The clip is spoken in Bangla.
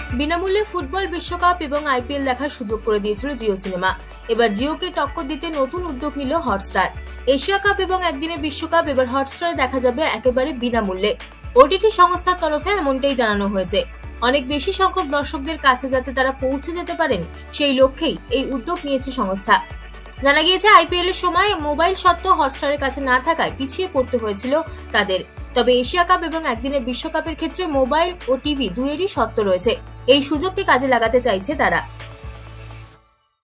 বিনামূল্যে ফুটবল বিশ্বকাপ এবং আইপিএল দেখার সুযোগ করে দিয়েছিল জিও সিনেমা। এবার জিওকে টক্কর দিতে নতুন উদ্যোগ নিল হটস্টার। এশিয়া কাপ এবং একদিনের বিশ্বকাপ এবার হটস্টারে দেখা যাবে একেবারে বিনামূল্যে। ওটিটি সংস্থার তরফে এমনটাই জানানো হয়েছে। অনেক বেশি সংখ্যক দর্শকদের কাছে যাতে তারা পৌঁছে যেতে পারেন, সেই লক্ষ্যেই এই উদ্যোগ নিয়েছে সংস্থা। জানা গিয়েছে, আইপিএল এর সময় মোবাইল সত্ত্ব হটস্টারের কাছে না থাকায় পিছিয়ে পড়তে হয়েছিল তাদের। তবে এশিয়া কাপ এবং একদিনের বিশ্বকাপের ক্ষেত্রে মোবাইল ও টিভি দুয়েরই সত্ত্ব রয়েছে। এই সুযোগকে কাজে লাগাতে চাইছে তারা।